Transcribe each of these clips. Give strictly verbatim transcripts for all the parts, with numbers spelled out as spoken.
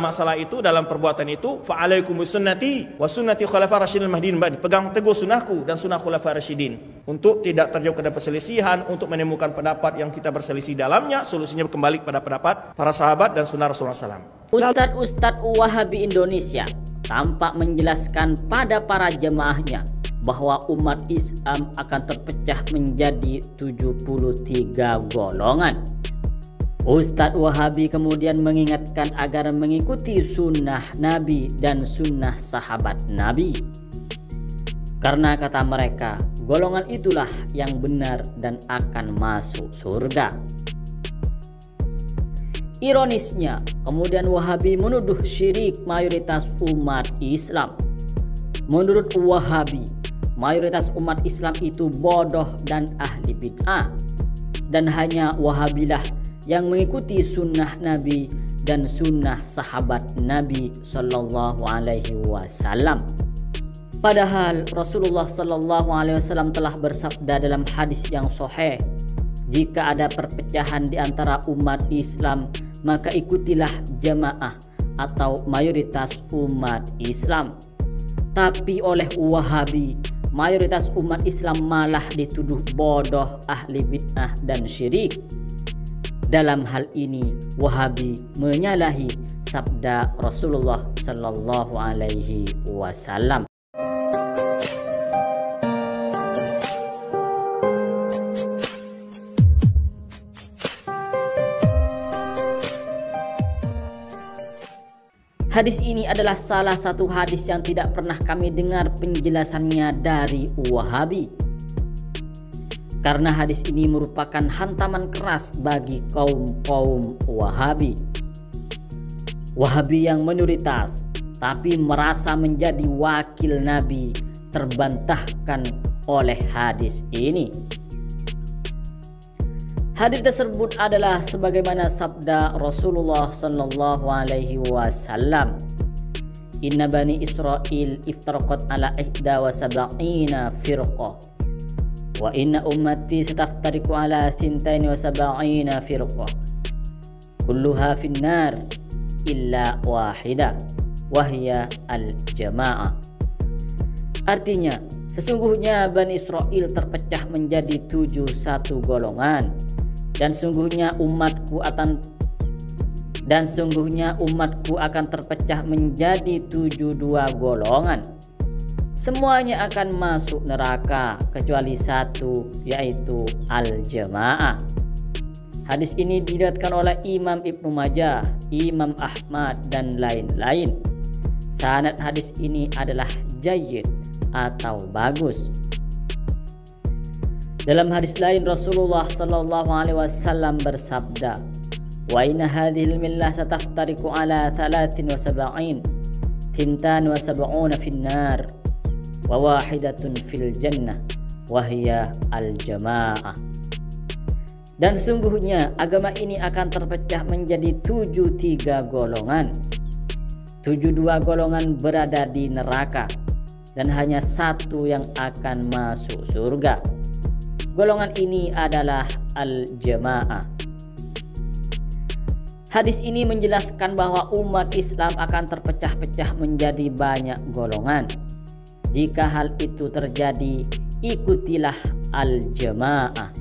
masalah itu, dalam perbuatan itu, fa'alaikumus sunnati wa sunnati khulafa rasyidin mahdiyyin ba'di. Pegang teguh sunnahku dan sunnah khulafa rasyidin, untuk tidak terjauh kepada perselisihan, untuk menemukan pendapat yang kita berselisih dalamnya, solusinya kembali kepada pendapat para sahabat dan sunnah Rasulullah shallallahu alaihi wasallam. Ustadz-ustadz Wahabi Indonesia tampak menjelaskan pada para jemaahnya bahwa umat Islam akan terpecah menjadi tujuh puluh tiga golongan. Ustadz Wahabi kemudian mengingatkan agar mengikuti sunnah Nabi dan sunnah sahabat Nabi, karena kata mereka golongan itulah yang benar dan akan masuk surga. Ironisnya, kemudian Wahabi menuduh syirik mayoritas umat Islam. Menurut Wahabi, mayoritas umat Islam itu bodoh dan ahli bid'ah, dan hanya Wahabilah yang mengikuti sunnah Nabi dan sunnah sahabat Nabi Sallallahu Alaihi Wasallam. Padahal Rasulullah Sallallahu Alaihi Wasallam telah bersabda dalam hadis yang sahih, jika ada perpecahan di antara umat Islam, maka ikutilah jamaah atau mayoritas umat Islam. Tapi oleh Wahabi, mayoritas umat Islam malah dituduh bodoh, ahli bid'ah dan syirik. Dalam hal ini Wahabi menyalahi sabda Rasulullah Sallallahu Alaihi Wasallam. Hadis ini adalah salah satu hadis yang tidak pernah kami dengar penjelasannya dari Wahabi, karena hadis ini merupakan hantaman keras bagi kaum-kaum Wahabi. Wahabi yang minoritas tapi merasa menjadi wakil Nabi terbantahkan oleh hadis ini. Hadis tersebut adalah sebagaimana sabda Rasulullah Sallallahu Alaihi Wasallam, Inna bani Israel iftaraqat ala ihda wa sab'ina firqah wa inna ummati sataftariqu ala thintain wa sab'ina firqah kulluha finnar illa wahida wahya al-jama'ah. Artinya, sesungguhnya Bani Israel terpecah menjadi tujuh satu golongan, dan sungguhnya umatku akan dan sungguhnya umatku akan terpecah menjadi tujuh dua golongan. Semuanya akan masuk neraka kecuali satu, yaitu al-jamaah. Hadis ini diriwayatkan oleh Imam Ibnu Majah, Imam Ahmad dan lain-lain. Sanad hadis ini adalah jayyid atau bagus. Dalam hadis lain Rasulullah Sallallahu Alaihi Wasallam bersabda, wa inna hadhil millah sataftariqu ala thalathin wa sab'in thintan wa sab'una finnar wa wahidatun fil jannah wa hiya al jamaah. Dan sesungguhnya agama ini akan terpecah menjadi tujuh tiga golongan. Tujuh dua golongan berada di neraka dan hanya satu yang akan masuk surga. Golongan ini adalah al-jamaah. Hadis ini menjelaskan bahwa umat Islam akan terpecah-pecah menjadi banyak golongan. Jika hal itu terjadi, ikutilah al-jamaah.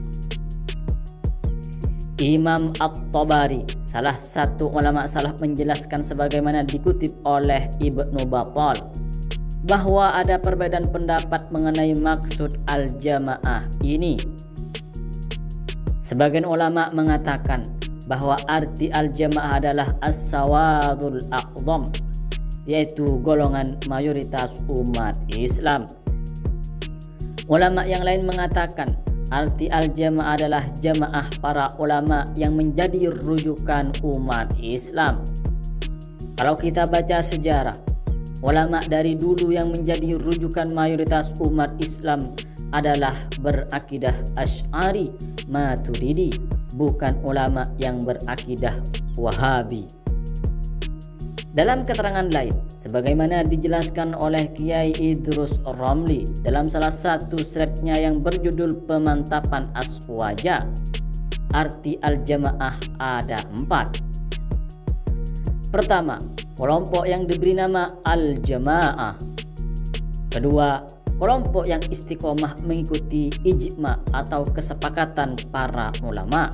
Imam At-Tabari, salah satu ulama salaf, menjelaskan sebagaimana dikutip oleh Ibnu Battal, bahwa ada perbedaan pendapat mengenai maksud al-jamaah ini. Sebagian ulama mengatakan bahwa arti al-jamaah adalah as-sawadul a'zam, yaitu golongan mayoritas umat Islam. Ulama yang lain mengatakan arti al-jamaah adalah jamaah para ulama yang menjadi rujukan umat Islam. Kalau kita baca sejarah, ulama dari dulu yang menjadi rujukan mayoritas umat Islam adalah berakidah Asy'ari Maturidi, bukan ulama yang berakidah Wahabi. Dalam keterangan lain, sebagaimana dijelaskan oleh Kiai Idrus Ramli dalam salah satu threadnya yang berjudul Pemantapan Aswaja, arti al-jamaah ada empat. Pertama, kelompok yang diberi nama Al-Jamaah. Kedua, kelompok yang istiqomah mengikuti ijma atau kesepakatan para ulama.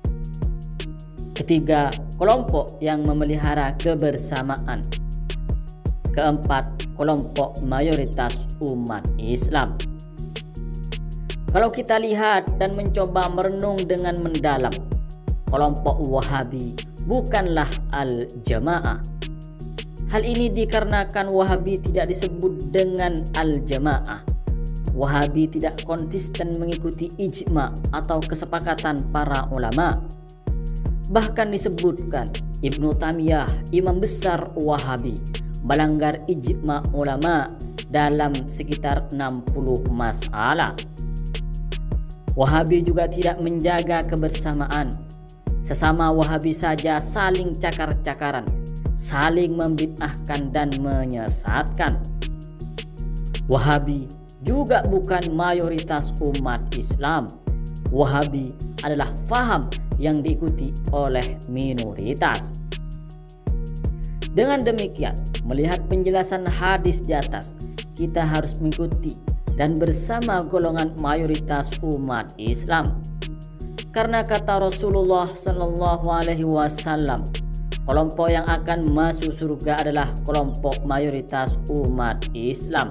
Ketiga, kelompok yang memelihara kebersamaan. Keempat, kelompok mayoritas umat Islam. Kalau kita lihat dan mencoba merenung dengan mendalam, kelompok Wahabi bukanlah Al-Jamaah. Hal ini dikarenakan Wahabi tidak disebut dengan Al-Jamaah. Wahabi tidak konsisten mengikuti ijma atau kesepakatan para ulama. Bahkan disebutkan Ibnu Taimiyah, imam besar Wahabi, melanggar ijma ulama dalam sekitar enam puluh masalah. Wahabi juga tidak menjaga kebersamaan. Sesama Wahabi saja saling cakar-cakaran, saling membid'ahkan dan menyesatkan. Wahabi juga bukan mayoritas umat Islam. Wahabi adalah faham yang diikuti oleh minoritas. Dengan demikian, melihat penjelasan hadis di atas, kita harus mengikuti dan bersama golongan mayoritas umat Islam. Karena kata Rasulullah Shallallahu Alaihi Wasallam, kelompok yang akan masuk surga adalah kelompok mayoritas umat Islam.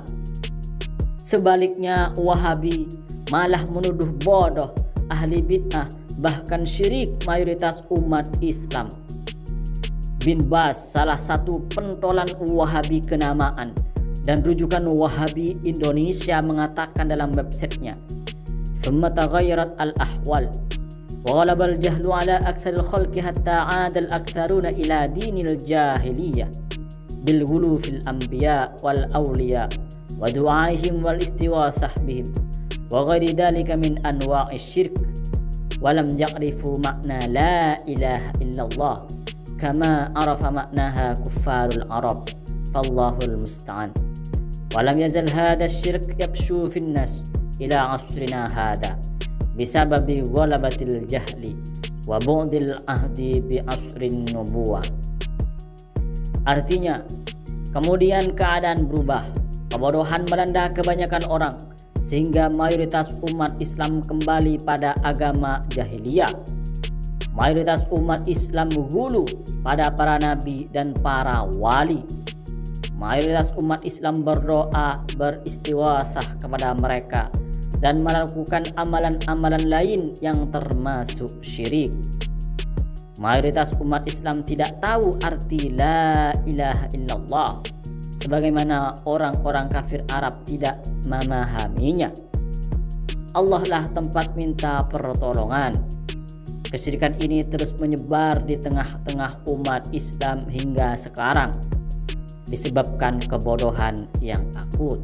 Sebaliknya, Wahabi malah menuduh bodoh, ahli bid'ah, bahkan syirik mayoritas umat Islam. Bin Baz, salah satu pentolan Wahabi kenamaan dan rujukan Wahabi Indonesia, mengatakan dalam websitenya, "Thumma taghayyarat al-ahwal wa ghalaba al-jahlu ala aktsaril khalqi hatta 'ada al-aktsaruna ila dinil jahiliyah bil ghulu fil anbiya wal awliya wa du'aihim wal istiwasah bihim wa ghairi dhalika min anwa'is syirk wa lam ya'rifu makna la ilaha illallah kama arafa maknaha kuffarul arab fallahul musta'an wa lam yazal hadha syirk yabshu fin nas ila asrina hadha bisababi ghalabatil jahli wa bu'dil ahdi bi asrin nubuwah." Artinya, kemudian keadaan berubah, kebodohan melanda kebanyakan orang sehingga mayoritas umat Islam kembali pada agama jahiliyah. Mayoritas umat Islam menghulu pada para nabi dan para wali. Mayoritas umat Islam berdoa, beristighosah kepada mereka dan melakukan amalan-amalan lain yang termasuk syirik. Mayoritas umat Islam tidak tahu arti la ilaha illallah, sebagaimana orang-orang kafir Arab tidak memahaminya. Allah lah tempat minta pertolongan. Kesyirikan ini terus menyebar di tengah-tengah umat Islam hingga sekarang, disebabkan kebodohan yang akut.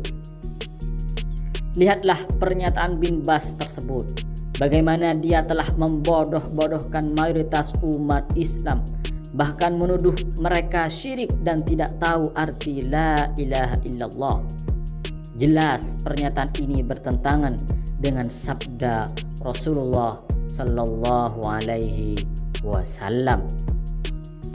Lihatlah pernyataan Bin Baz tersebut, bagaimana dia telah membodoh-bodohkan mayoritas umat Islam, bahkan menuduh mereka syirik dan tidak tahu arti la ilaha illallah. Jelas pernyataan ini bertentangan dengan sabda Rasulullah Sallallahu Alaihi Wasallam.